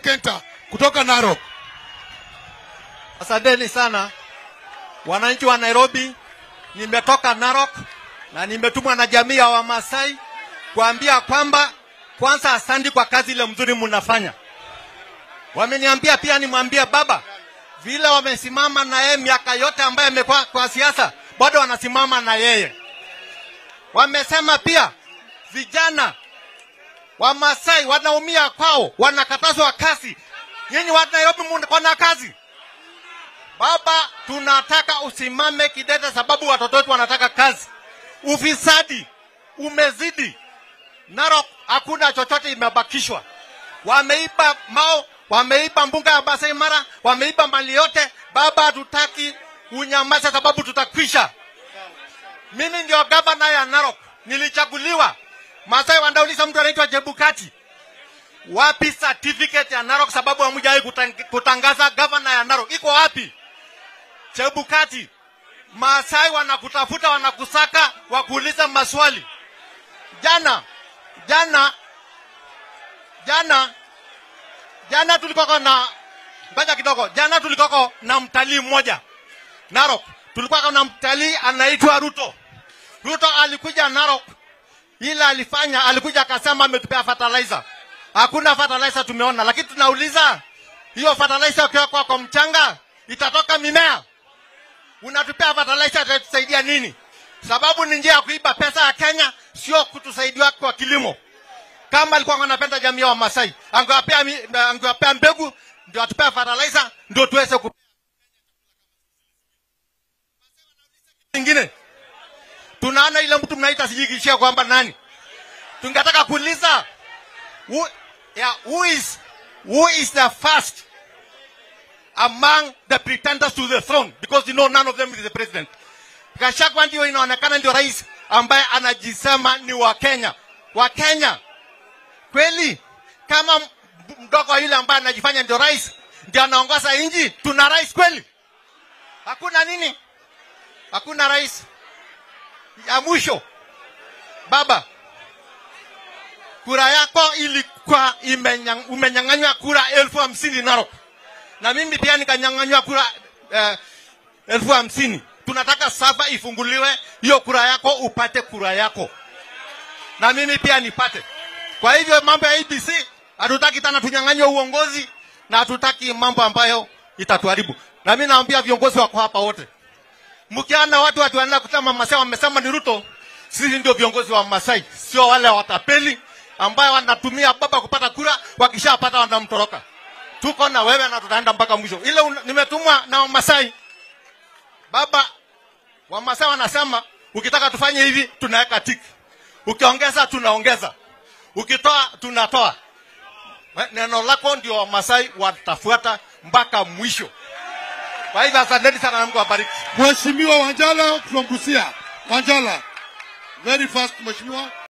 Kenta kutoka Narok. Asanteni sana wananchi wa Nairobi. Nimetoka Narok na nimetumwa na jamii ya Wamasai kuambia kwamba kwanza asante kwa kazi ile mzuri mnafanya. Wameniambia pia nimwambie baba vile wamesimama na yeye miaka yote ambaye amekuwa kwa siasa, bado wanasimama na yeye. Wamesema pia vijana Wamasai wanaumia kwao, wanakatazwa kazi. Nyinyi wa Nairobi mko na kazi. Baba, tunataka usimame kidete sababu watoto wetu wanataka kazi. Ufisadi umezidi. Narok hakuna chochote imebakishwa. Wameiba Mao, wameiba mbuga ya Masai Mara, wameiba mali yote. Baba, hatutaki unyamaze sababu tutakwisha. Mimi ndio gavana ya Narok. Nilichaguliwa. Masai wanauliza mtu anaitwa Chebukati, wapi certificate ya Narok sababu hamjai kutangaza gavana ya Narok? Iko wapi? Chebukati, Masai wanakutafuta, wanakusaka, wakuuliza maswali. Jana tulikuwa na ngoja kidogo. Jana tulikuwa na mtalii mmoja Narok. Tulikuwa na mtalii anaitwa Ruto. Ruto alikuja Narok. Ila alikuja akasema ametupea fertilizer. Hakuna fertilizer tumeona, lakini tunauliza hiyo fertilizer ukiweka kwa mchanga itatoka mimea? Unatupea fertilizer itatusaidia nini? Sababu ni njia ya kuiba pesa ya Kenya, sio kutusaidia kwa kilimo. Kama alikuwa anapenda jamii ya Wamasai, angewapea mbegu ndio atupea fertilizer ndio tuweze ku nyingine. Tunaona ile mtu mnaita sijikishia kwamba nani. Tungetaka kuuliza who is the first among the pretenders to the throne, because you know none of them is the president. Gachagua ndio inaonekana ndio rais ambaye anajisema ni wa Kenya. Wa Kenya kweli? Kama mdogo yule ambaye anajifanya ndio rais ndio anaongoza nchi, tuna rais kweli? Hakuna nini? Hakuna rais. Ya mwisho, baba, kura yako ilikuwa umenyang'anywa kura 50,000 Narok. Na mimi pia nikanyang'anywa kura 50,000. Tunataka sasa ifunguliwe hiyo kura yako, upate kura yako. Na mimi pia nipate. Kwa hivyo mambo ya ABC hatutaki tena tunyang'anywe uongozi, na hatutaki mambo ambayo itatuharibu. Na mimi naambia viongozi wako hapa wote, mkiana watu wanaenda kutama Masai wamesema ni Ruto, sisi ndio viongozi wa Masai, sio wale watapeli ambao wanatumia baba kupata kura, wakishapata wanamtoroka. Tuko na wewe na tutaenda mpaka mwisho. Ile nimetumwa na Masai. Baba, wa Masai wanasema ukitaka tufanye hivi tunaweka tiki. Ukiongeza tunaongeza. Ukitoa tunatoa. Neno lako ndio wa Masai watafuata mpaka mwisho. Kwa hivyo asanteni sana na Mungu awabariki. Mheshimiwa Wanjala from Busia. Wanjala. Very fast Mheshimiwa.